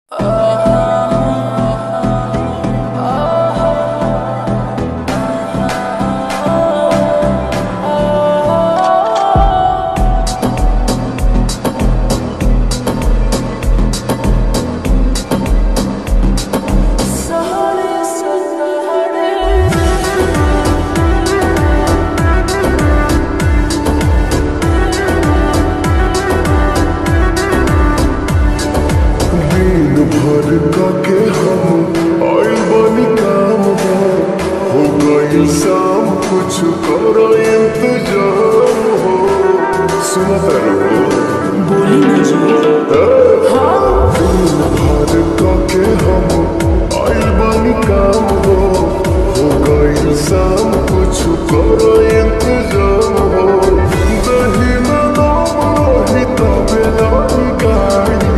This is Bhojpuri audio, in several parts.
के हम आइल बानी काम हो गइल शाम कुछ करो इंतजाम हो। सुना तारू बोली ना जी। दिन भर के हम आइल बानी काम हो गइल शाम कुछ करो इंतजाम हो। दही में नाम रही तबे लाई गाड़ी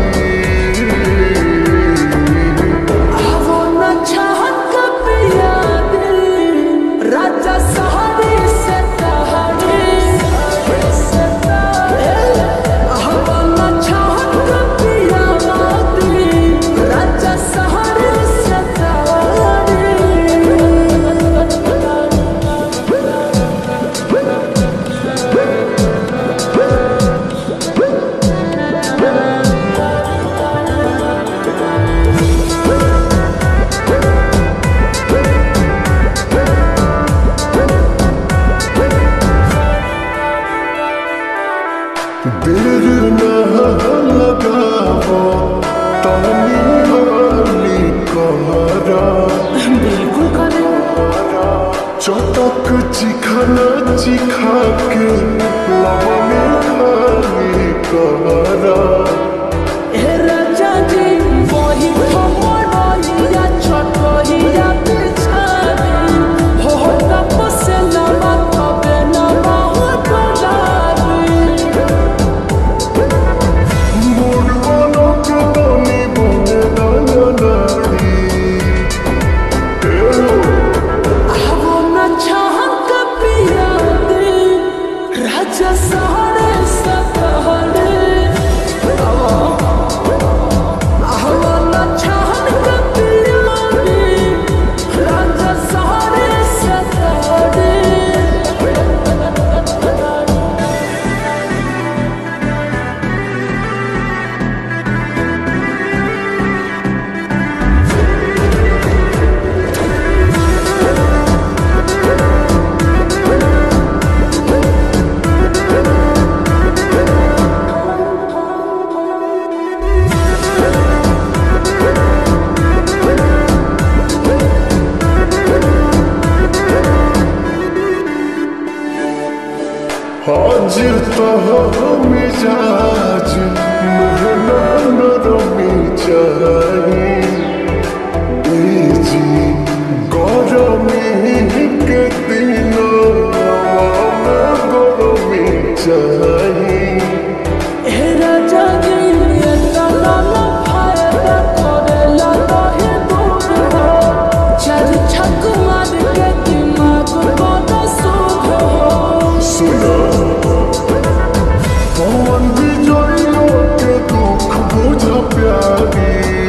देर ना लगाओ तानी हाली कहरा बिल्कुल करे चटक चिखाना चिखा के लवा में खाली कहरा। हे राजा जी वही खमड़िया छोटहिया बिछानी हो तप से लवा तबे लवा हो आज तो मिजाज नरमी चाहिए जी गरमी के दिन गरमी चाहिए। पवन विजय के दुख बुझ प्यारी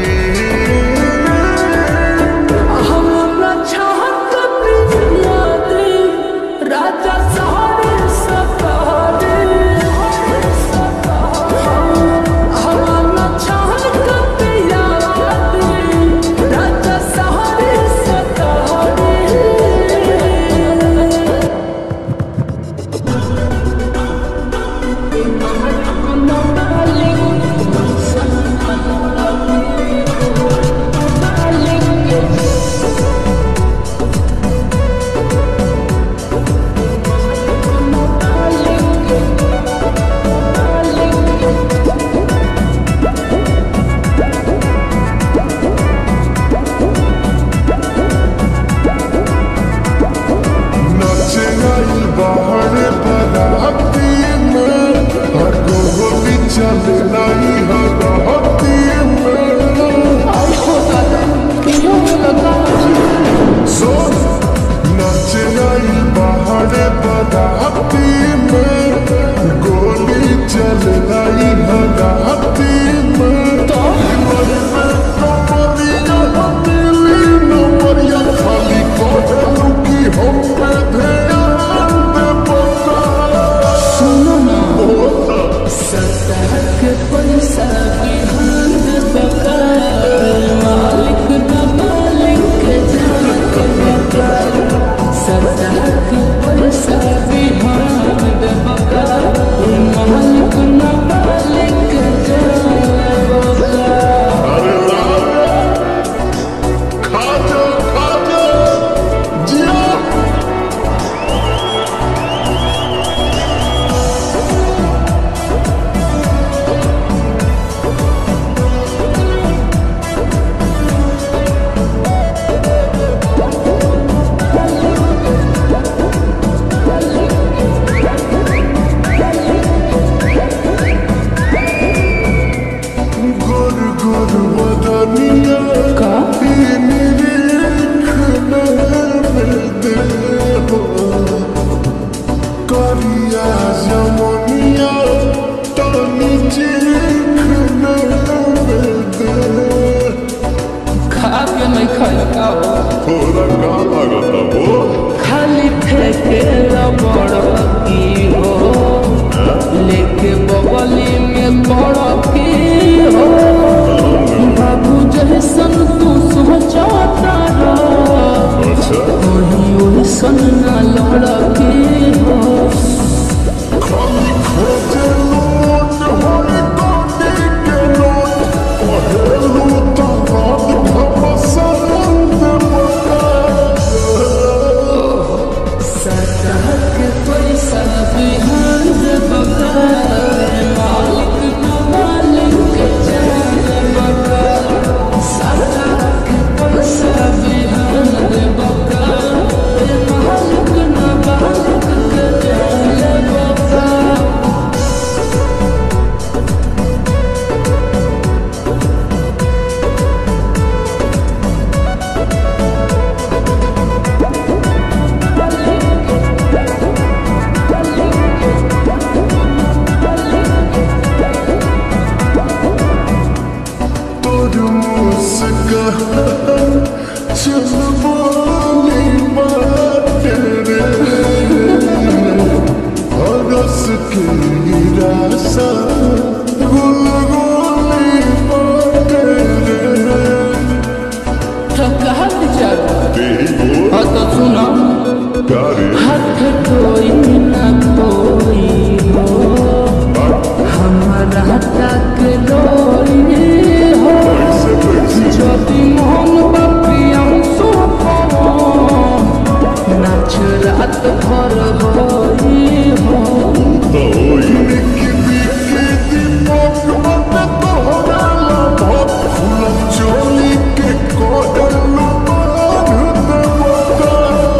रनिया का निरीखने मिलते हो करिया जमुनिया तानी चीखने मिलते खा के नहीं खाया का थोड़ा का लगता वो खाली फेंके बड़ की हो लेके बगली में बड़ की हो बाबू जैसन तू सोचता रह अच्छा वही ओइसन ना लड़की हो खाली खोजे लोट हमें काटे के लोट पहलू तो रात घमसान बता सरकार के पैसा बिहान से बका मालिक न मालिक के जान बका सरकार के पैसा बिहान से बका मालिक न मालिक के जान बका तोर मुस्कान चलवानी बाटे रे हरस के रासा गुलगुली बाटे रे तो कहा चल देवो हाँ तो सुना प्यारे हाथ कोई ना कोई हो हमारा तक रोई हो कैसे कैसे যদি মন বাপিয়াম সোপাও নাচ রাত ভর হই হো तो निकी बिकी दीपक मत तोहरा लाभत फूलम चोली के कोडल बांध बता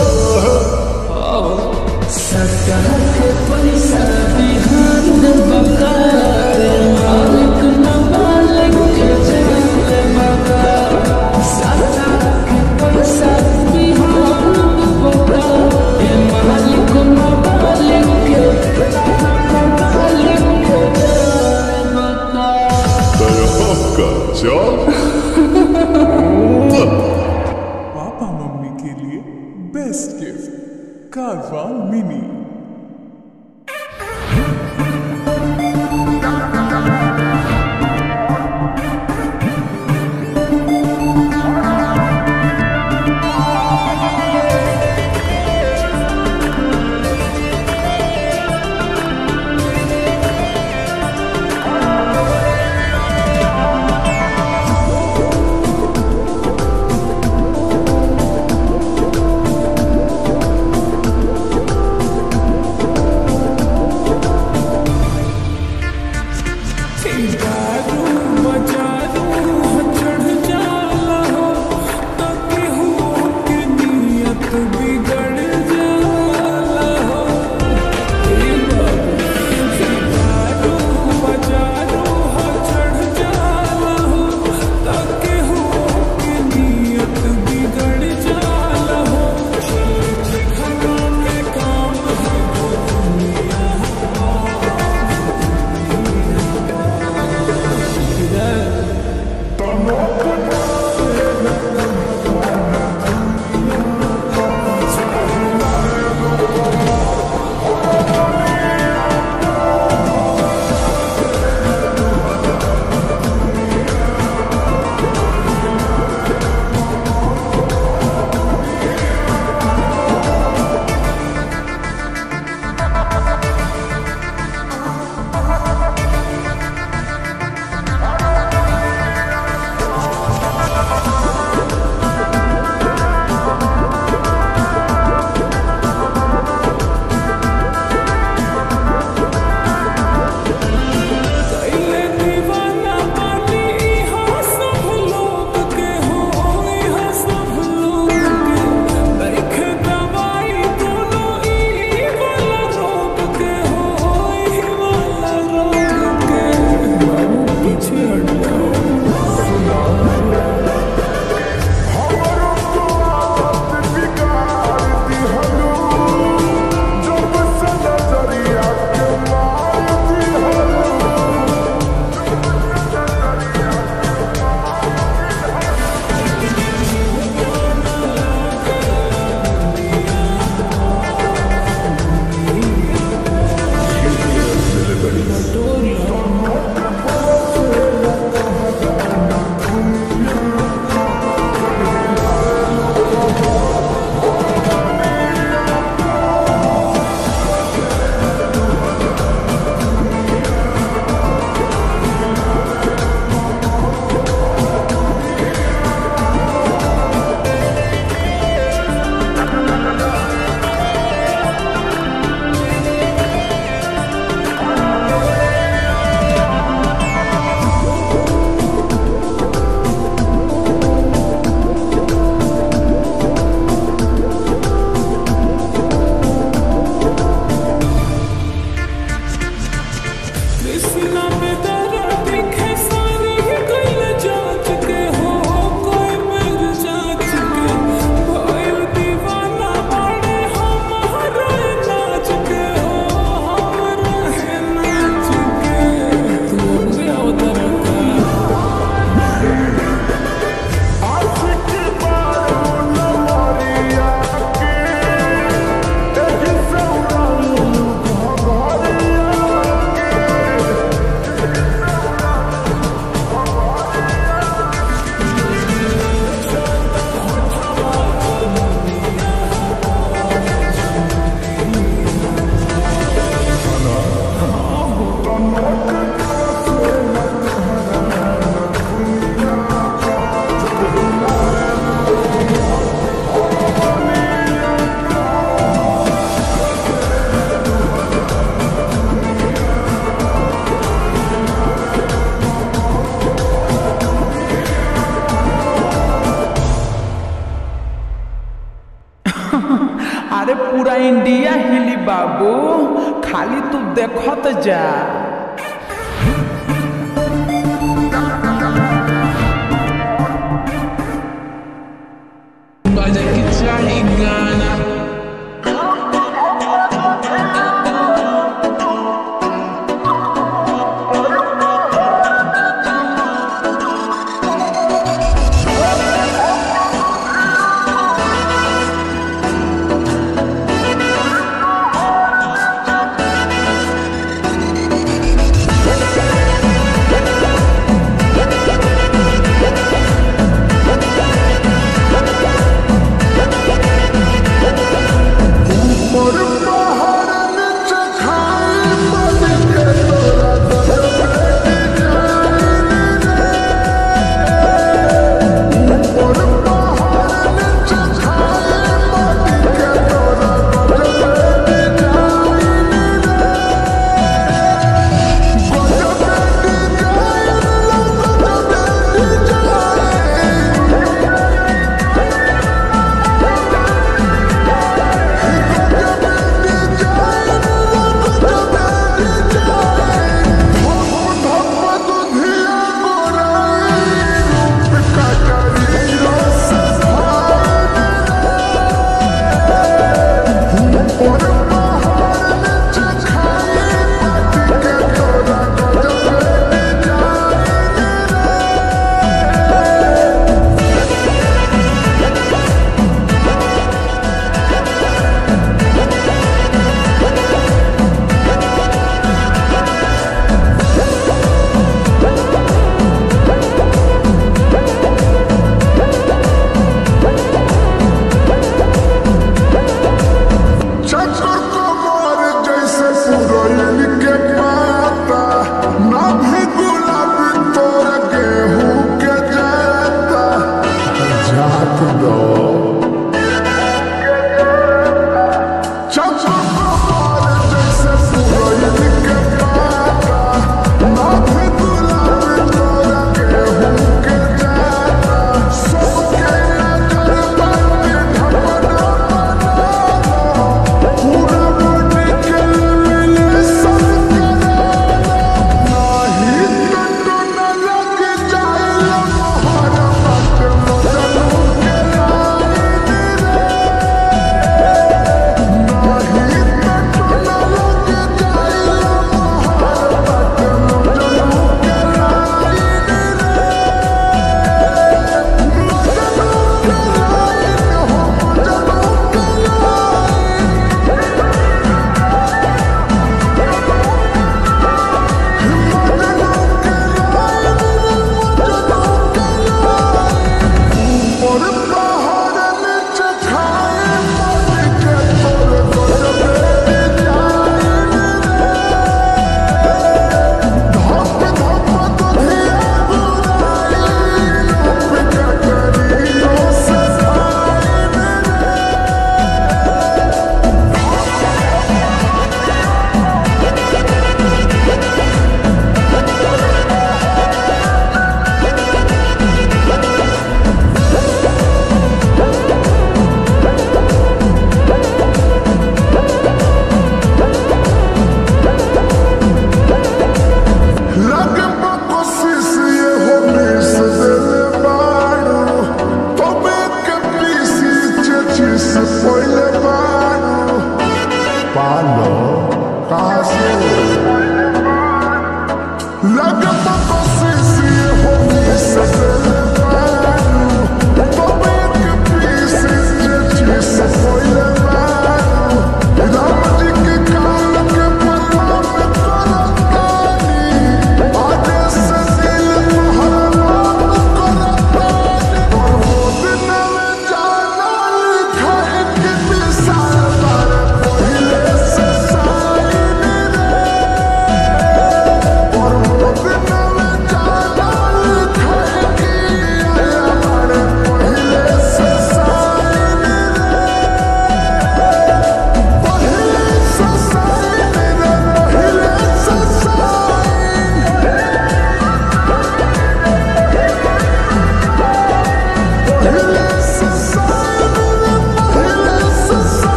सरकार के पैसा बिहान बका मालिक न मालिक के जान बका सरकार के पैसा बिहान बका मालिक न मालिक के जान बका तरह चल पापा मम्मी के लिए बेस्ट गिफ्ट कारवा मिनी। इंडिया हिली बाबू, खाली तू देखत जा। Baja que trae gana.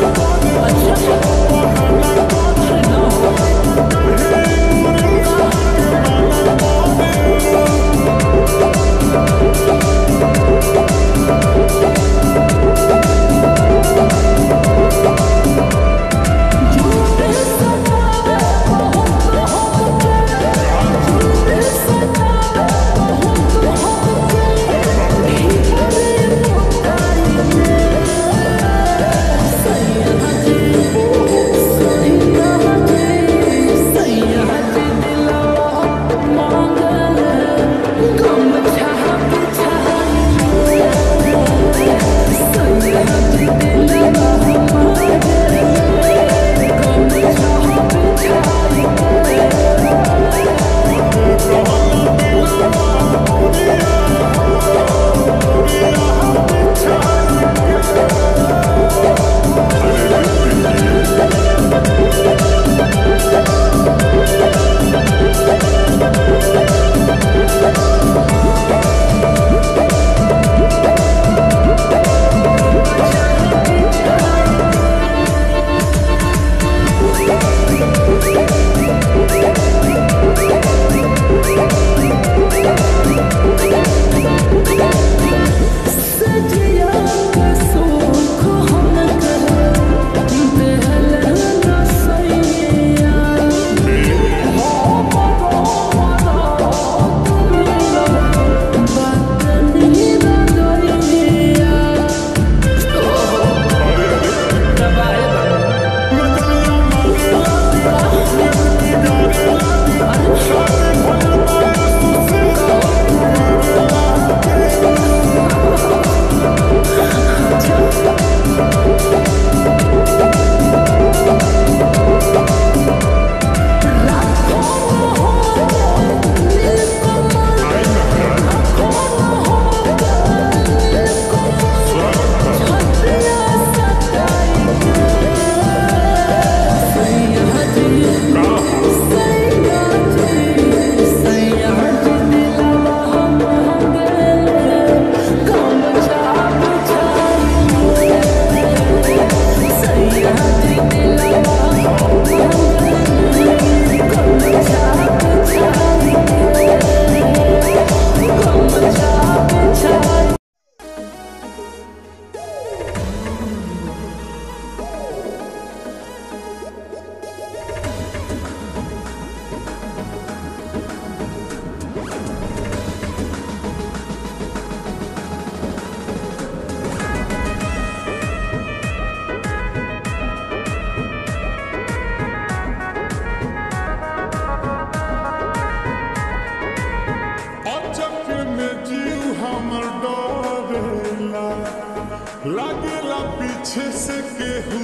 लागेला पीछे से केहू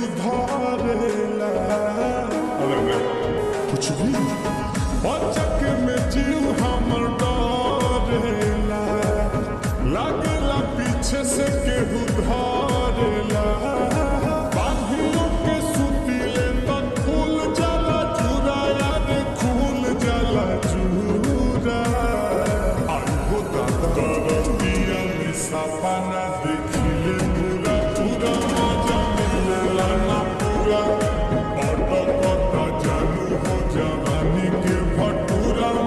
धरेला कुछ भी बचक में जीव हमर डरेला लागेला पीछे से केहू धरेला बांधियों के सुतीले तो खुल जाला चूरा याद खुल जाला चूरा आइहो दादा दिया में सपना देखिले पूरा पूरा मजा मिलेला ना पूरा ऑटो पता जानू हो जवानी के भटूरा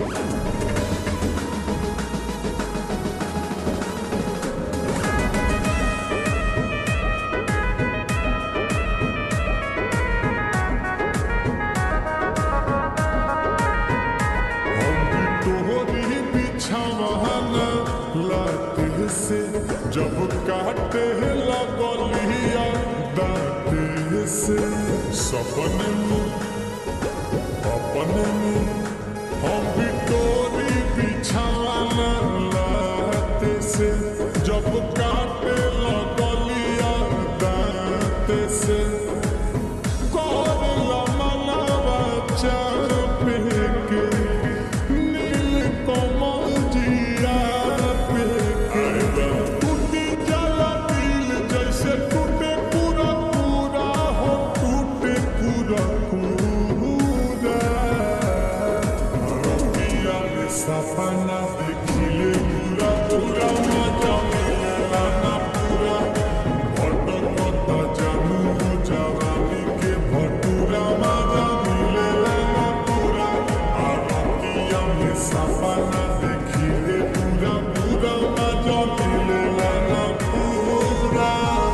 जब काटे लगलिया दाते से सपने में अपने में हम भी तोरी बिछाना लाते से जब काटे लगलिया दाते से कोरला मनवा चाप के नील कमल जिया पे के टूटी जला दिल जैसे टूटे पूरा पूरा हो टूटे पूरा पूरा रतिया में सपना देखिले पूरा पूरा मजा मिलेला ना पूरा भटकता जानू जवानी के भटूरा मजा मिलेला ना पूरा रतिया में सपना देखिले पूरा पूरा मजा मिलेला ना पूरा।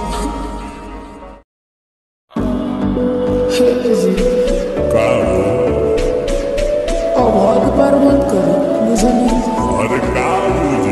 अब हर बार मत करो, मुझे नहीं अरे का मुझे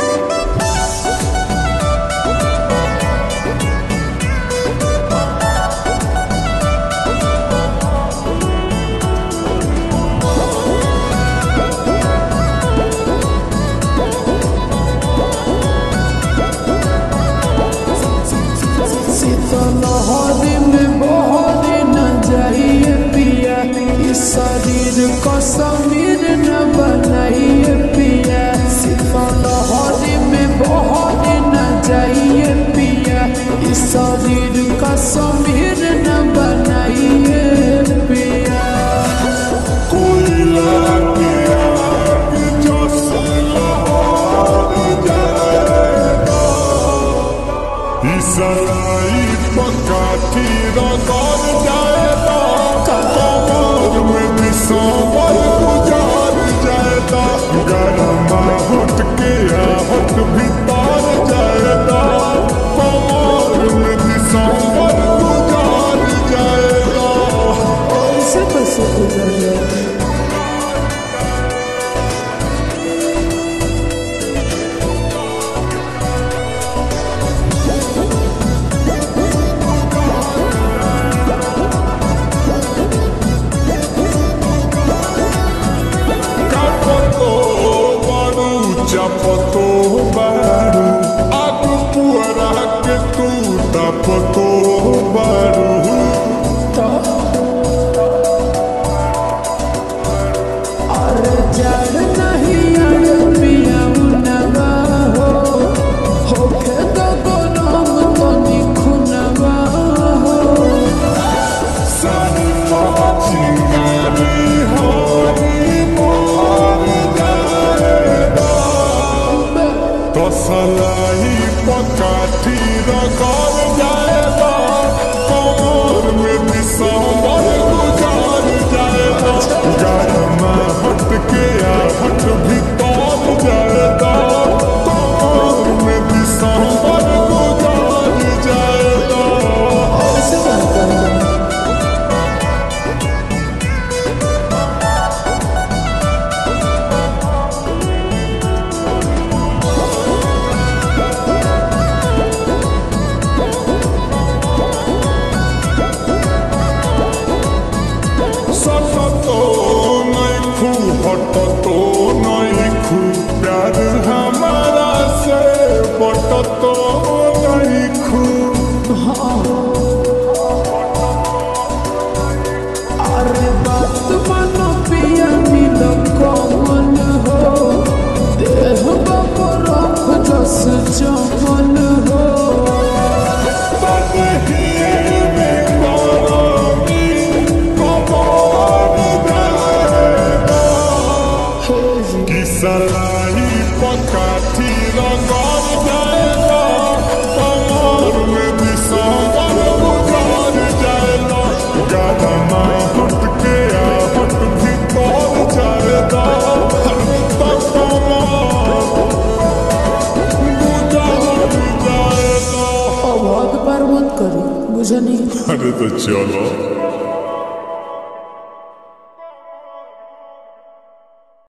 लहरी में बहरी न जाइए पिया, इस शरीर को समीर न बनाइए पिया। लहरी में बहरी न जाइए पिया, इस शरीर का समीर न बनाइए पिया। कोयला की आग जैसे लहर जाएगा, इस सराई पकाठी रगड़ जाएगा, कमर में भी सांबर गुजार जाएगा, गरमा हट के आहट भीतर जाएगा, कमर में भी सांबर गुजार जाएगा। ऐसे कैसे गुजर जाए? पतो बारू आग पुअरा के तू पतो बारू अरे जड़ नहीं अड़ पिया नवा हो खेत गरम तो निखुनवा हो सारी चिंगारी हरी मोर जाएगा, तसलाई पकाठी रगड़ जाएगा, कमर में भी सांबर गुजार जाएगा, गरमा हट के आहट भीतर जाएगा, कमर में भी सांबर गुजार जाएगा। ऐसे करता है। हटतो नहीं खू प्यार हमारा से बटतो नहीं खू। अरे बात मानो पिया मिल कमन हो, देह बरफ जस चमन हो, सलाई पकाठी रगड़ जाएगा, कमर में भी सांबर गुजार जाएगा, गरमा हट के आहट भीतर जाएगा, जनी अरे तो चलो